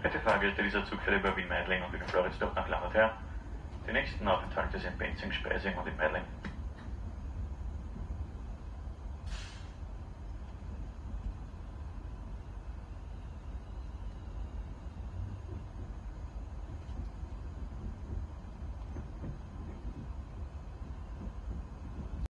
Bitte Fahrgäste, dieser Zug fährt über Wien-Meidling und über Floridsdorf nach Langertheer. Die nächsten Aufenthalte sind Benzing, Speising und in Meidling.